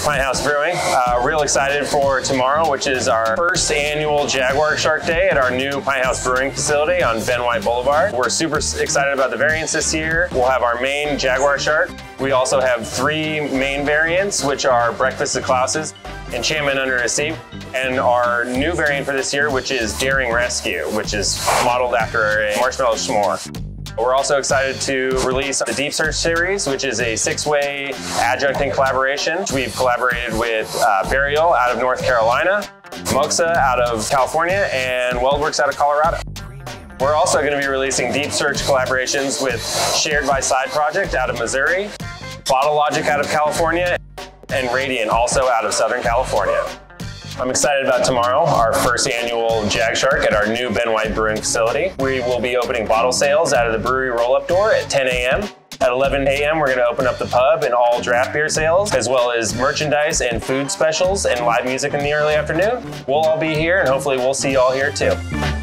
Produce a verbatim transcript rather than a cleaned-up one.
Pinthouse Brewing. Uh, real excited for tomorrow, which is our first annual Jaguar Shark Day at our new Pinthouse Brewing facility on Ben White Boulevard. We're super excited about the variants this year. We'll have our main Jaguar Shark. We also have three main variants, which are Breakfast of Klaus's, Enchantment Under a Sea, and our new variant for this year, which is Daring Rescue, which is modeled after a marshmallow s'more. We're also excited to release the Deep Search series, which is a six-way adjuncting collaboration. We've collaborated with uh, Burial out of North Carolina, Moxa out of California, and Weldworks out of Colorado. We're also going to be releasing Deep Search collaborations with Shared by Side Project out of Missouri, Bottle Logic out of California, and Radiant also out of Southern California. I'm excited about tomorrow, our first annual Jag Shark at our new Ben White Brewing facility. We will be opening bottle sales out of the brewery roll-up door at ten A M At eleven A M, we're going to open up the pub and all draft beer sales, as well as merchandise and food specials and live music in the early afternoon. We'll all be here, and hopefully we'll see you all here too.